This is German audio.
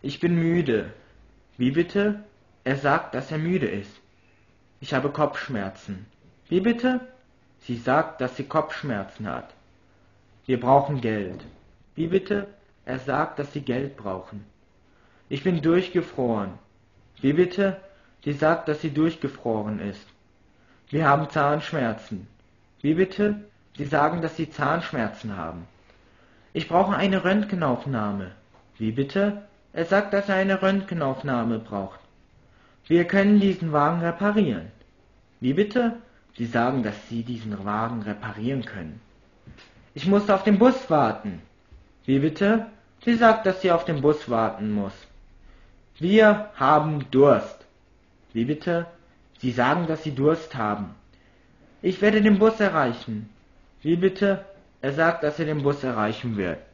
Ich bin müde. Wie bitte? Er sagt, dass er müde ist. Ich habe Kopfschmerzen. Wie bitte? Sie sagt, dass sie Kopfschmerzen hat. Wir brauchen Geld. Wie bitte? Er sagt, dass sie Geld brauchen. Ich bin durchgefroren. Wie bitte? Sie sagt, dass sie durchgefroren ist. Wir haben Zahnschmerzen. Wie bitte? Sie sagen, dass sie Zahnschmerzen haben. Ich brauche eine Röntgenaufnahme. Wie bitte? Er sagt, dass er eine Röntgenaufnahme braucht. Wir können diesen Wagen reparieren. Wie bitte? Sie sagen, dass Sie diesen Wagen reparieren können. Ich muss auf den Bus warten. Wie bitte? Sie sagt, dass sie auf den Bus warten muss. Wir haben Durst. Wie bitte? Sie sagen, dass Sie Durst haben. Ich werde den Bus erreichen. Wie bitte? Er sagt, dass er den Bus erreichen wird.